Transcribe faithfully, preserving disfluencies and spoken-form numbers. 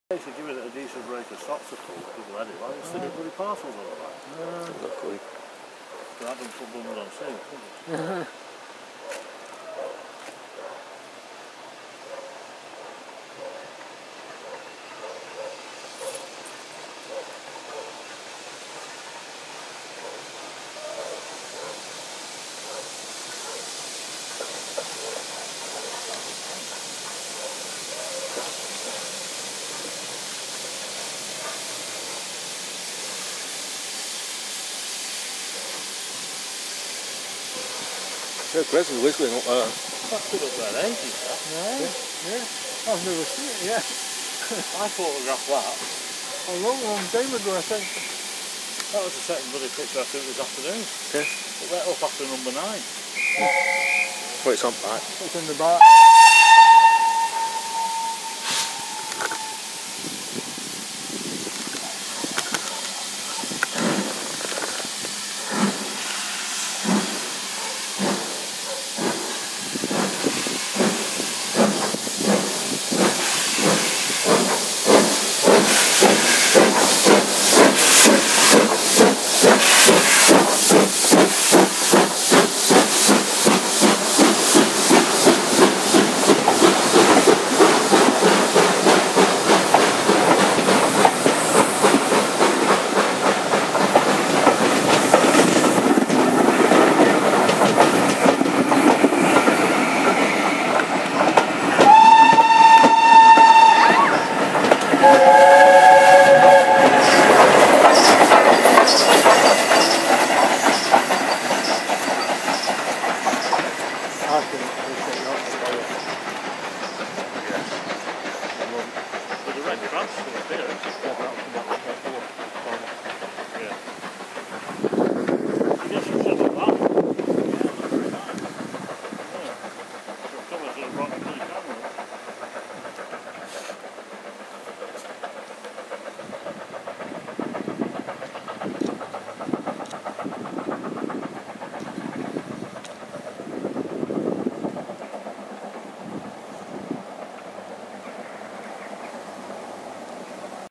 If you give it a decent break of socks or pull, people had it, like, it's still got bloody parcels on the back. Not good. That doesn't put bums on soup, does it? Yeah, Greg's was whistling up there. That's been up there ages, that. Yeah, yeah, yeah. I've never seen it, yeah. I photographed that. A long, long time ago, I think. That was the second bloody picture I took this afternoon. Yeah. It went up after number nine. Well, it's on back. It's in the back.